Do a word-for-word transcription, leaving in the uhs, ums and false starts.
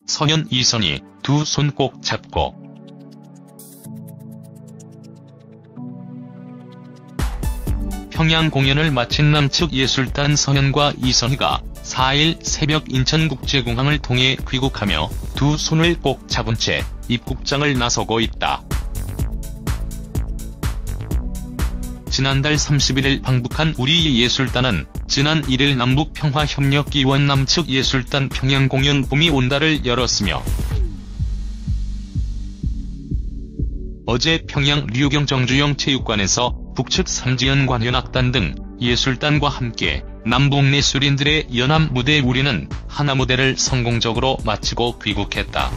서현, 이선희 두 손 꼭 잡고 평양 공연을 마친 남측 예술단 서현과 이선희가 사일 새벽 인천국제공항을 통해 귀국하며 두 손을 꼭 잡은 채 입국장을 나서고 있다. 지난달 삼십일일 방북한 우리 예술단은 지난 일일 남북평화협력기원 남측 예술단 평양공연 봄이 온다를 열었으며 어제 평양 류경 정주영 체육관에서 북측 삼지연 관현악단 등 예술단과 함께 남북예술인들의 연합 무대 우리는 하나 무대를 성공적으로 마치고 귀국했다.